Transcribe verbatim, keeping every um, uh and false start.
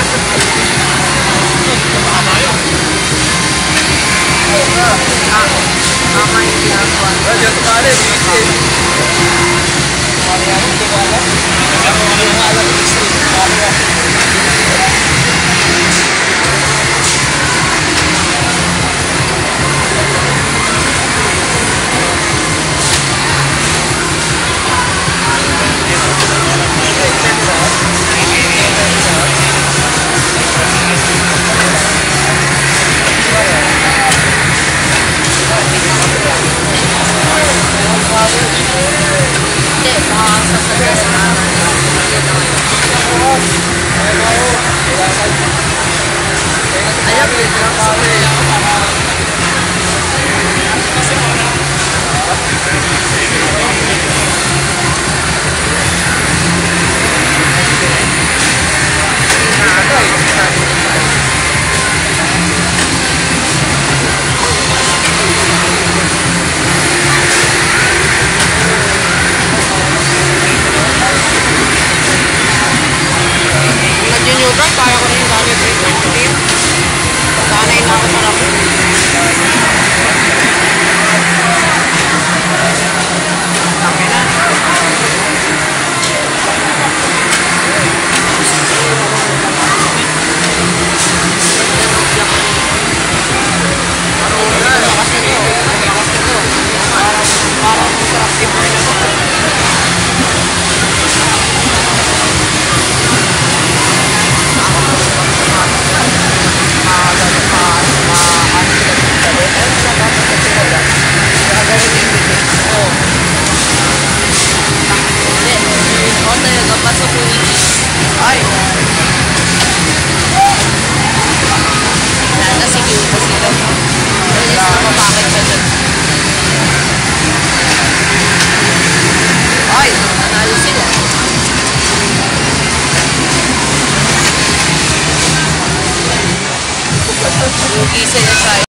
Mama yung ginagawa. Radyo tumali, busy. Mami ako, hindi ko alam. Hindi ko alam yung street. Mami ako. Hindi, makakasasaya sa naman. Alam mo, ito lang sa nag-Newton, kaya ko rin yung gamit eight ninety. Sanay na ako sa labo. Laki na. Lakas nito. Lakas nito. Parang masarap i-burn na to. Ay! Wala na si Q pa sila. Alis na mapakit siya dyan. Ay! Nanalo sila. Lugi sila sa